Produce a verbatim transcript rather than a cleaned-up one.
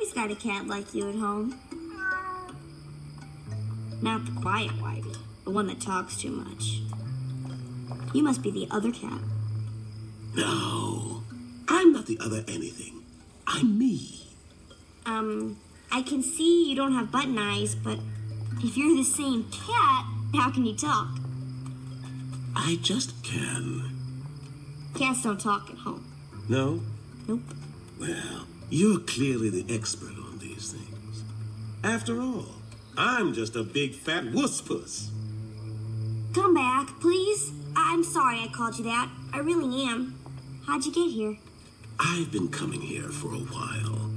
Whitey's got a cat like you at home. Not the quiet Whitey, the one that talks too much. You must be the other cat. No, I'm not the other anything. I'm me. Um, I can see you don't have button eyes, but if you're the same cat, how can you talk? I just can. Cats don't talk at home. No? Nope. Well, you're clearly the expert on these things. After all, I'm just a big fat wuss-puss. Come back, please. I'm sorry I called you that. I really am. How'd you get here? I've been coming here for a while.